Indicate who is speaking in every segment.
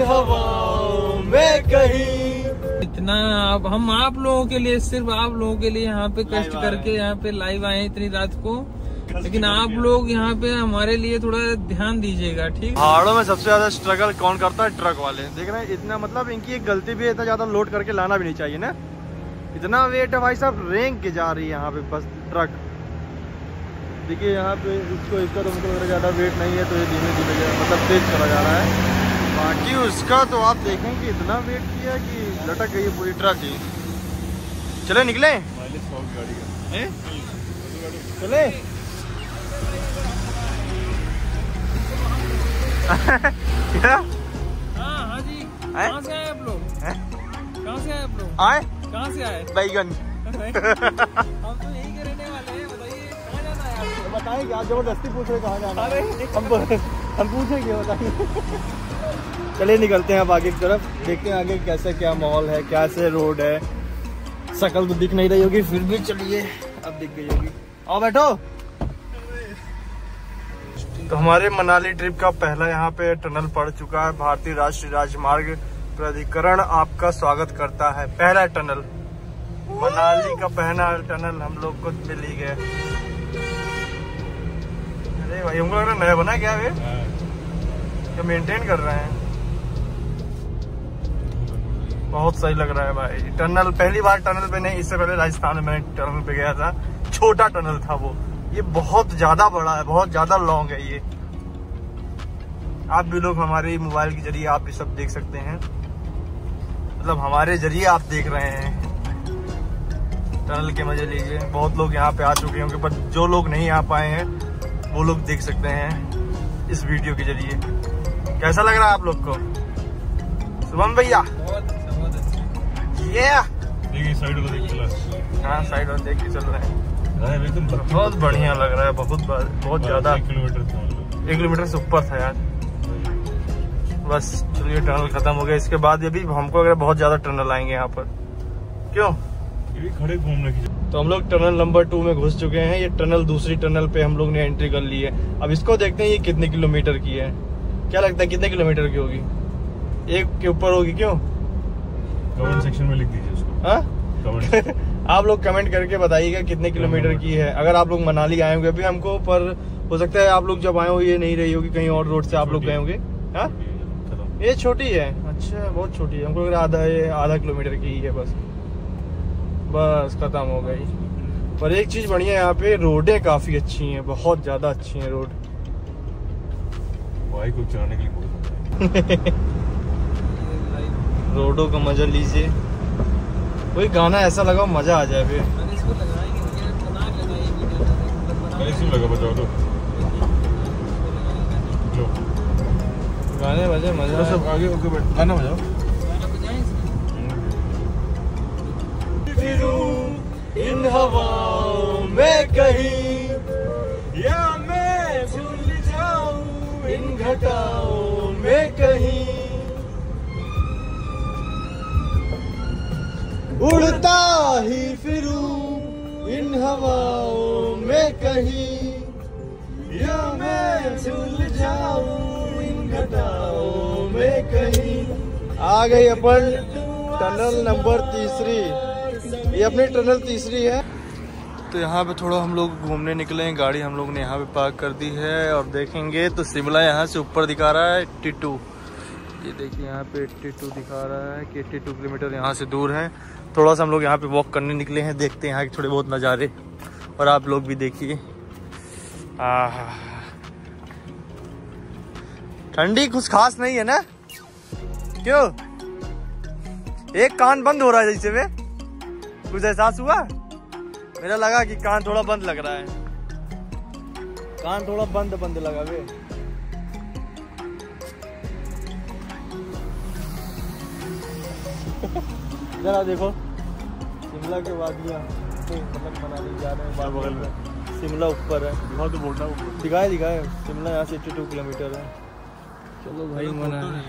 Speaker 1: हवाओं में कहीं।
Speaker 2: इतना हम आप लोगों के लिए, सिर्फ आप लोगों के लिए यहाँ पे कष्ट करके यहाँ पे लाइव आए इतनी रात को, लेकिन आप लोग यहाँ पे हमारे लिए थोड़ा ध्यान दीजिएगा, ठीक।
Speaker 1: पहाड़ों में सबसे ज्यादा स्ट्रगल कौन करता है? ट्रक वाले। देख रहे हैं इतना, मतलब इनकी एक गलती भी है, इतना ज्यादा लोड करके लाना भी नहीं चाहिए ना। इतना वेट है भाई साहब, रेंग के जा रही है यहाँ पे बस ट्रक। देखिए यहाँ पे इसका तो मतलब ज्यादा वेट नहीं है, तो ये धीमे धीमे मतलब तेज चला जा रहा है। बाकी उसका तो आप देखेंगे इतना वेट किया कि लटक गई है पूरी ट्रक ही। चले निकले, चले। क्या?
Speaker 2: हाँ जी, कहाँ से आए आप लोग? कहाँ से आए आप लोग?
Speaker 1: आए?
Speaker 2: कहाँ से आए?
Speaker 1: बैगन।
Speaker 2: हम तो यही के रहने वाले हैं, बताइए कहाँ जाना है आपको?
Speaker 1: बताएंगे, आप जबरदस्ती पूछ रहे कहाँ जाना है? हम पूछेंगे, बताइए। चलिए निकलते हैं अब आगे की तरफ, देखते हैं आगे कैसे क्या माहौल है, कैसे रोड है। शक्ल तो दिख नहीं रही होगी, फिर भी चलिए अब दिख गई होगी। आओ बैठो। तो हमारे मनाली ट्रिप का पहला यहाँ पे टनल पड़ चुका है। भारतीय राष्ट्रीय राजमार्ग प्राधिकरण आपका स्वागत करता है। पहला टनल, मनाली का पहला टनल हम लोग को मिल ही गया। अरे भाई हमको लग रहा है नया बना क्या है, क्या मेंटेन कर रहे हैं। बहुत सही लग रहा है भाई टनल। पहली बार टनल पे नहीं, इससे पहले राजस्थान में मैंने टनल पे गया था, छोटा टनल था वो। ये बहुत ज्यादा बड़ा है, बहुत ज्यादा लॉन्ग है ये। आप भी लोग हमारे मोबाइल के जरिए आप ये सब देख सकते हैं, मतलब हमारे जरिए आप देख रहे हैं। टनल के मजे लीजिए। बहुत लोग यहाँ पे आ चुके होंगे, पर जो लोग नहीं आ पाए हैं वो लोग देख सकते हैं इस वीडियो के जरिए। कैसा लग रहा है आप लोग को शुभम भैया? ये
Speaker 3: साइड में देख चला।
Speaker 1: हाँ साइड में देख के चल रहे हैं। बहुत बढ़िया लग रहा है, बहुत ज्यादा। 1 किलोमीटर से ऊपर था यार। बस चलिए टनल खत्म हो गया। इसके बाद ये भी हमको अगर बहुत ज्यादा टनल आएंगे यहाँ पर, क्यों
Speaker 3: ये खड़े घूमने की।
Speaker 1: तो हम लोग टनल नंबर 2 में घुस चुके हैं। ये टनल दूसरी टनल पे हम लोग ने एंट्री कर ली है। अब इसको देखते हैं ये कितने किलोमीटर की है। क्या लगता है कितने किलोमीटर की होगी? 1 के ऊपर होगी, क्यों?
Speaker 3: कमेंट सेक्शन में लिख दीजिए उसको।
Speaker 1: हाँ आप लोग कमेंट करके बताइएगा कितने किलोमीटर की है। अगर आप लोग मनाली आए होंगे अभी हमको, पर हो सकता है आप लोग जब आए हो ये नहीं रही होगी, कहीं और रोड से आप लोग गए होंगे। हाँ ये छोटी है, अच्छा बहुत छोटी है। हमको लग रहा है आधा किलोमीटर की ही है बस। बस खत्म हो गई। पर एक चीज बढ़िया है, यहाँ पे रोडें काफी अच्छी हैं, बहुत ज्यादा अच्छी हैं रोड।
Speaker 3: बाइक को चलाने के लिए
Speaker 1: रोडों का मजा लीजिए। कोई गाना ऐसा लगाओ मजा आ जाए फिर।
Speaker 3: लगा बजाओ तो
Speaker 1: गाने बजे मजा
Speaker 3: सब आगे होके बैठ गाना बजाओ।
Speaker 1: इन हवाओं में कहीं, या मैं भूल जाऊं इन घटाओं में कहीं। उड़ता ही फिरूं इन हवाओं में कहीं, या मैं भूल जाऊं इन घटाओं में कहीं। आ गई अपन टनल नंबर 3। ये अपनी टनल 3 है। तो यहाँ पे थोड़ा हम लोग घूमने निकले हैं। गाड़ी हम लोग ने यहाँ पे पार्क कर दी है और देखेंगे तो शिमला यहाँ से ऊपर दिखा रहा है 82। ये देखिए यहाँ पे 82 दिखा रहा है कि 82 किलोमीटर यहाँ से दूर है। थोड़ा सा हम लोग यहाँ पे वॉक करने निकले हैं, देखते हैं यहाँ के थोड़े बहुत नज़ारे, और आप लोग भी देखिए। ठंडी कुछ खास नहीं है ना, क्यों? एक कान बंद हो रहा है जैसे वे, कुछ एहसास हुआ? मेरा लगा कि कान थोड़ा बंद लग रहा है, कान थोड़ा बंद लगा वे। जरा देखो शिमला के वादियाँ, मतलब मनाली जा रहे हैं बगल में। शिमला ऊपर है,
Speaker 3: दिखाओ तो बोलना
Speaker 1: दिखाए। शिमला यहाँ से 82 किलोमीटर है। चलो भाई मनाली।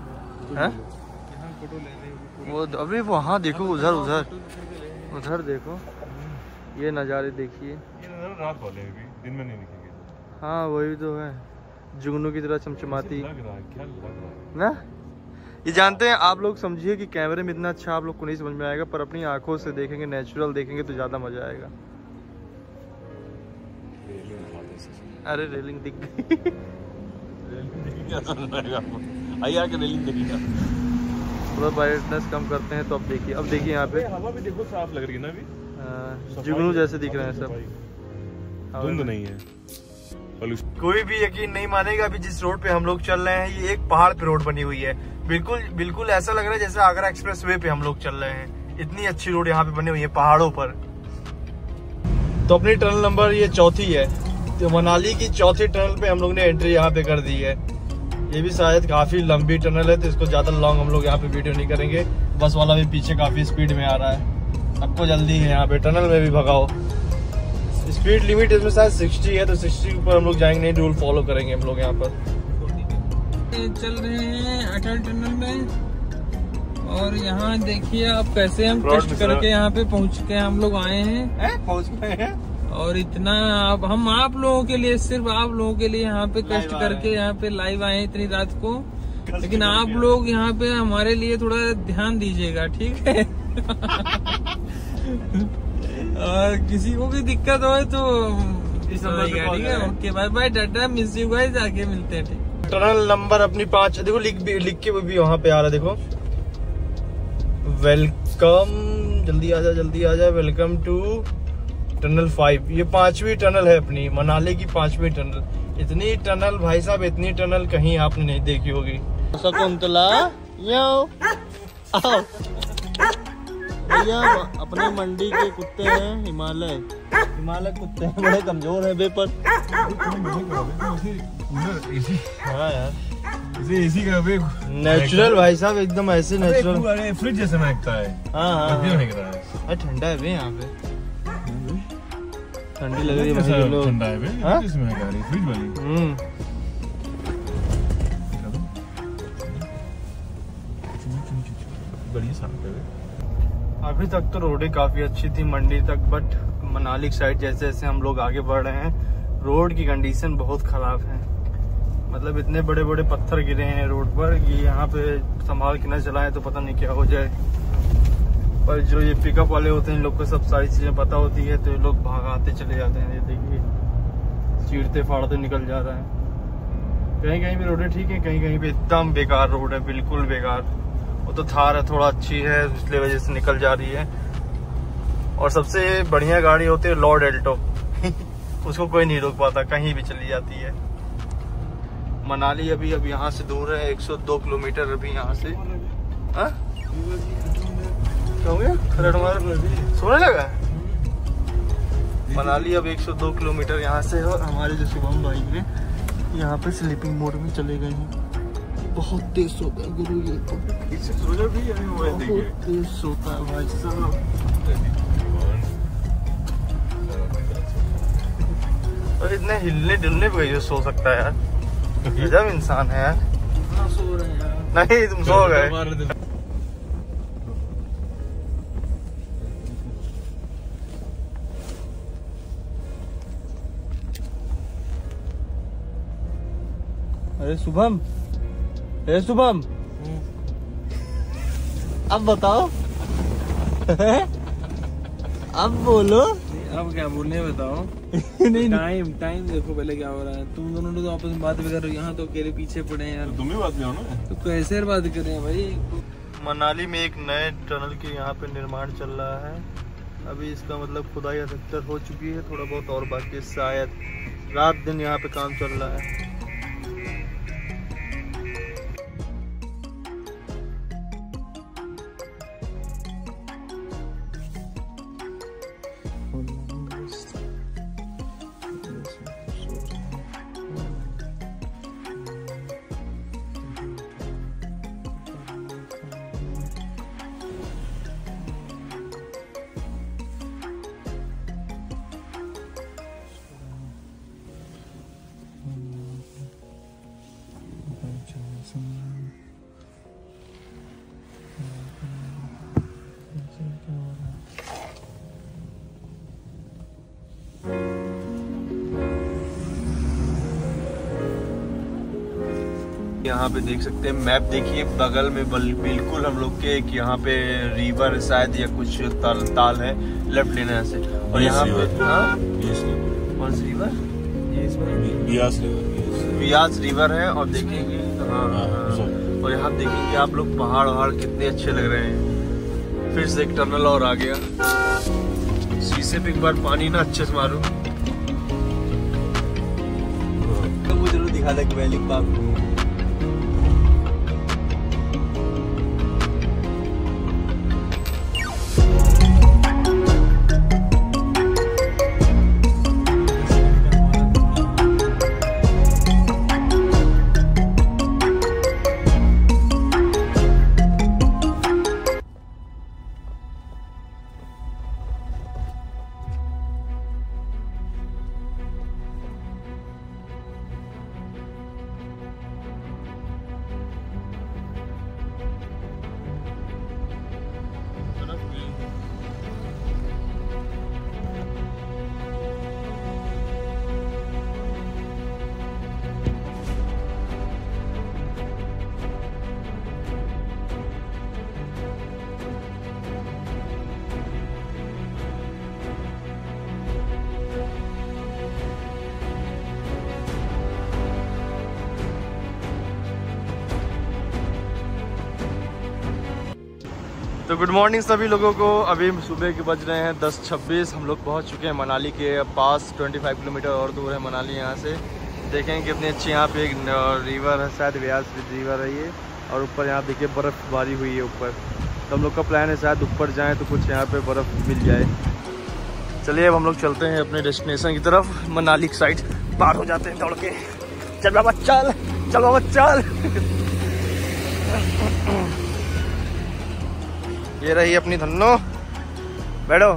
Speaker 1: वो अभी वहाँ देखो, उधर देखो, ये नज़ारे देखिए।
Speaker 3: रात वाले भी दिन में नहीं दिखेंगे।
Speaker 1: हाँ वही तो है, जुगनू की तरह चमचमाती
Speaker 3: लग रहा है, क्या लग रहा है
Speaker 1: ना। ये जानते हैं आप लोग, समझिए कि कैमरे में इतना अच्छा आप लोग को नहीं समझ में आएगा, पर अपनी आंखों से देखेंगे, नेचुरल देखेंगे तो ज़्यादा मजा आएगा। अरे रेलिंग दिख गई।
Speaker 3: आइए आके रेलिंग देखिएगा।
Speaker 1: थोड़ा ब्राइटनेस कम करते हैं तो अब देखिए यहाँ पे
Speaker 3: हवा भी देखो साफ लग रही है ना अभी,
Speaker 1: जुगनू जैसे दिख रहे हैं सब,
Speaker 3: धुंध नहीं है।
Speaker 1: कोई भी यकीन नहीं मानेगा, अभी जिस रोड पे हम लोग चल रहे हैं ये एक पहाड़ पे रोड बनी हुई है। बिल्कुल ऐसा लग रहा है जैसे आगरा एक्सप्रेस वे पे हम लोग चल रहे हैं। इतनी अच्छी रोड यहाँ पे बनी हुई है पहाड़ों पर। तो अपनी टनल नंबर ये चौथी है, तो मनाली की चौथी टनल पे हम लोग ने एंट्री यहाँ पे कर दी है। ये भी शायद काफी लंबी टनल है, तो इसको ज्यादा लॉन्ग हम लोग यहाँ पे वीडियो नहीं करेंगे। बस वाला भी पीछे काफी स्पीड में आ रहा है, सबको जल्दी है यहाँ पे, टनल में भी भगाओ। स्पीड लिमिट इसमें शायद 60 है, तो 60 के ऊपर हम लोग जाएंगे नहीं, रूल फॉलो करेंगे हम लोग यहाँ पर।
Speaker 2: चल रहे हैं अटल टनल में, और यहाँ देखिए आप कैसे हम कष्ट करके यहाँ पे पहुँच के हम लोग आए हैं,
Speaker 1: पहुँच गए हैं।
Speaker 2: और इतना हम आप लोगों के लिए, सिर्फ आप लोगों के लिए यहाँ पे कष्ट करके यहाँ पे लाइव आए इतनी रात को। लेकिन आप लोग यहाँ पे हमारे लिए थोड़ा ध्यान दीजिएगा, ठीक है। और किसी को भी दिक्कत हो तो इस नंबर पे कॉल करें। Okay bye bye, tata, miss you guys, आगे मिलते हैं, ठीक।
Speaker 1: टनल नंबर अपनी 5 देखो, लिख के भी वहाँ पे आ रहा है, देखो वेलकम, जल्दी आ जा, वेलकम टू टनल 5। ये 5वीं टनल है अपनी, मनाली की 5वीं टनल। इतनी टनल भाई साहब, इतनी टनल कहीं आपने नहीं देखी होगी। शकुंतला भैया, अपने मंडी के कुत्ते हैं हिमालय कुत्ते हैं, बड़े कमजोर है बेपर। हाँ यार,
Speaker 3: एसी का वे
Speaker 1: नेचुरल भाई साहब, एकदम ऐसे नेचुरल,
Speaker 3: फ्रिज जैसे महकता है।
Speaker 1: हाँ
Speaker 3: है।
Speaker 1: ठंडा है वे यहाँ पे, ठंडी लग रही है भाई लोग।
Speaker 3: ठंडा है वे, इसमें महका रही फ्रिज वाली। बढ़िया साफ है।
Speaker 1: अभी तक तो रोडें काफी अच्छी थी मंडी तक, बट मनाली साइड जैसे जैसे हम लोग आगे बढ़ रहे हैं, रोड की कंडीशन बहुत खराब है। मतलब इतने बड़े बड़े पत्थर गिरे हैं रोड पर कि यहाँ पे संभाल के न चलाएं तो पता नहीं क्या हो जाए। पर जो ये पिकअप वाले होते हैं, इन लोग को सब सारी चीजें पता होती है, तो ये लोग भागाते चले जाते हैं। ये देखिए, चीरते फाड़ते निकल जा रहा है। कहीं कहीं पे रोडें ठीक है, कहीं कहीं पे एकदम बेकार रोड है, बिल्कुल बेकार। वो तो थार है, थोड़ा अच्छी है, इसलिए वजह से निकल जा रही है। और सबसे बढ़िया गाड़ी होती है लॉर्ड एल्टो। उसको कोई नहीं रोक पाता, कहीं भी चली जाती है। मनाली अभी अब यहाँ से दूर है 102 किलोमीटर अभी यहाँ से। हाँ क्या हो गया, सोने लगा। मनाली अब 102 किलोमीटर यहाँ से है, और हमारे जो शुभम भाई ने यहाँ पे स्लीपिंग मोड में चले गए हैं। बहुत तेज सोता है गुरु, ये तो बहुत तेज सोता है भाई साहब। और इतने हिलने डुलने पे जो सो सकता है यार, गजब इंसान है यार।
Speaker 2: सो रहे हैं यार।
Speaker 1: नहीं तुम सो गए। अरे शुभम, अब बताओ। अब बोलो।
Speaker 2: अब क्या बोलने बताओ। नहीं टाइम देखो पहले क्या हो रहा है। तुम दोनों तो आपस में बात भी कर रहे हो, यहाँ तो अकेले पीछे पड़े हैं यार।
Speaker 3: तुम भी बात करो ना,
Speaker 2: तो कैसे बात करें भाई।
Speaker 1: मनाली में एक नए टनल के यहाँ पे निर्माण चल रहा है। अभी इसका मतलब खुदाई अधिकतर हो चुकी है, थोड़ा बहुत और बाकी है। शायद रात दिन यहाँ पे काम चल रहा है। यहाँ पे देख सकते हैं मैप देखिए, बगल में बिल्कुल हम लोग के एक यहाँ पे रिवर शायद या कुछ ताल है, लेफ्ट लेना है ऐसे। और यहाँ पे कौन सी रिवर? बियास रिवर है। और देखेंगे और यहाँ देखेंगे आप लोग पहाड़ कितने अच्छे लग रहे हैं। फिर से एक टनल और आ गया। शीशे पे एक बार पानी ना अच्छे से मारूं तो वो जरूर दिखा दे वैली पार्क। तो गुड मॉर्निंग सभी लोगों को। अभी सुबह के बज रहे हैं 10:26। हम लोग पहुंच चुके हैं मनाली के पास। 25 किलोमीटर और दूर है मनाली यहाँ से। देखें कितनी अच्छी यहाँ पे एक रिवर है, शायद व्यास रिवर है ये। और ऊपर यहाँ देखिए बर्फ़बारी हुई है ऊपर। तो हम लोग का प्लान है शायद ऊपर जाएँ तो कुछ यहाँ पे बर्फ़ मिल जाए। चलिए अब हम लोग चलते हैं अपने डेस्टिनेशन की तरफ। मनाली की साइड पार हो जाते हैं दौड़ के। चल बाबा चल, चल बाबा चल। ये रही अपनी धन्नो, बैठो।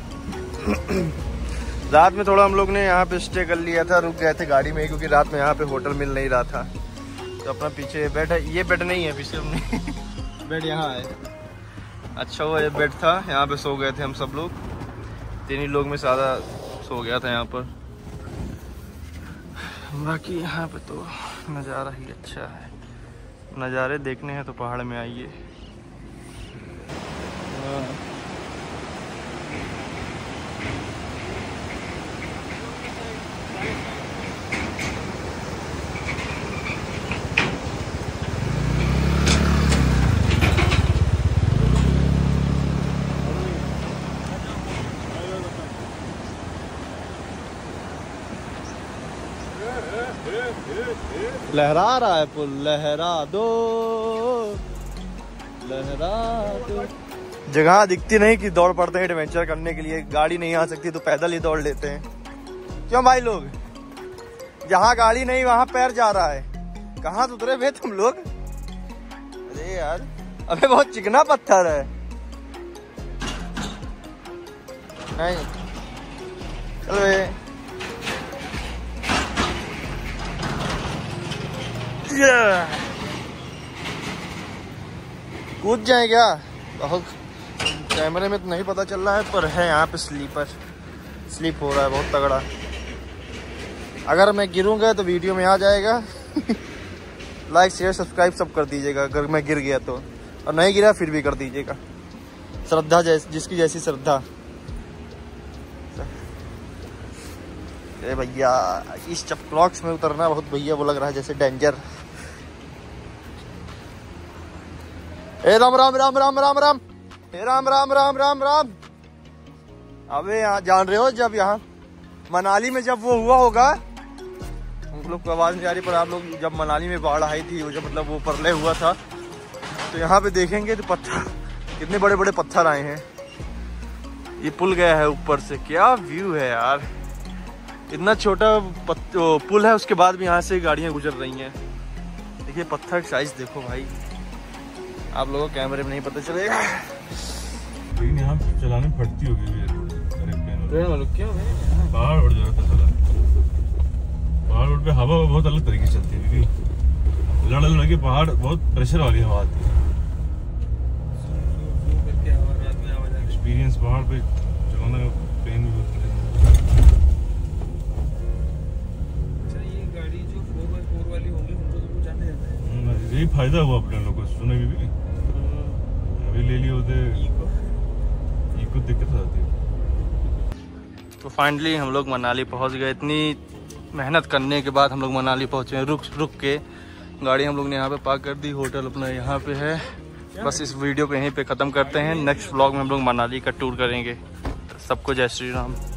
Speaker 1: रात में थोड़ा हम लोग ने यहाँ पे स्टे कर लिया था, रुक गए थे गाड़ी में क्योंकि रात में यहाँ पे होटल मिल नहीं रहा था। तो अपना पीछे बेड है, ये बेड नहीं है पीछे हमने बेड यहाँ है। अच्छा वो ये बेड था, यहाँ पे सो गए थे हम सब लोग। 3 ही लोग में ज़्यादा सो गया था यहाँ पर। बाकी यहाँ पे तो नज़ारा ही अच्छा है। नज़ारे देखने हैं तो पहाड़ में आइए। लहरा रहा है पुल, लहरा दो, लहरा दो। जगह दिखती नहीं कि दौड़ पड़ते हैं एडवेंचर करने के लिए। गाड़ी नहीं आ सकती तो पैदल ही दौड़ लेते हैं। क्यों भाई लोग? जहाँ गाड़ी नहीं वहाँ पैर जा रहा है। कहाँ से उतरे भे तुम लोग? अरे यार, अबे बहुत चिकना पत्थर है। नहीं चलो भे। कूद जाए क्या? बहुत कैमरे में तो नहीं पता चल रहा है पर है यहाँ पे स्लिप हो रहा है बहुत तगड़ा। अगर मैं गिरूंगा तो वीडियो में आ जाएगा। लाइक शेयर सब्सक्राइब सब कर दीजिएगा अगर मैं गिर गया तो, और नहीं गिरा फिर भी कर दीजिएगा। श्रद्धा जिसकी जैसी श्रद्धा। अरे भैया इस चपलॉक्स में उतरना बहुत भैया वो लग रहा है जैसे डेंजर। ए राम राम राम राम राम राम, हे राम राम राम राम राम। अबे यहाँ जान रहे हो जब यहाँ मनाली में जब वो हुआ होगा, हम लोग को आवाज नहीं आ रही पर आप लोग जब मनाली में बाढ़ आई थी, जब मतलब वो प्रलय हुआ था, तो यहाँ पे देखेंगे तो पत्थर कितने बड़े बड़े पत्थर आए हैं। ये पुल गया है ऊपर से, क्या व्यू है यार। इतना छोटा पुल है उसके बाद भी यहाँ से गाड़ियाँ गुजर रही हैं। देखिए पत्थर साइज देखो भाई, आप लोगों को कैमरे में नहीं पता चलेगा।
Speaker 3: लेकिन यहाँ चलाने फटती होगी
Speaker 2: क्यों
Speaker 3: पहाड़ उड़ जाता है। पहाड़ उड़ पे हवा बहुत अलग तरीके से चलती है क्योंकि लड़ लगे पहाड़ बहुत प्रेशर वाली हवा आती है। एक्सपीरियंस पहाड़ पे चलाने का पेन भी बहुत है।
Speaker 2: अच्छा ये गाड़ी जो 4x4 वाली होगी उनको तो जाने देता है।
Speaker 3: यही फायदा हुआ अपने लोगों को, सुने भी अभी ले लिए होते इको दिक्कत हो जाती है।
Speaker 1: तो फाइनली हम लोग मनाली पहुंच गए। इतनी मेहनत करने के बाद हम लोग मनाली पहुंचे हैं। रुक के गाड़ी हम लोग ने यहाँ पे पार्क कर दी। होटल अपना यहाँ पे है। बस इस वीडियो को यहीं पे ख़त्म करते हैं। नेक्स्ट व्लॉग में हम लोग मनाली का टूर करेंगे। सबको जय श्री राम।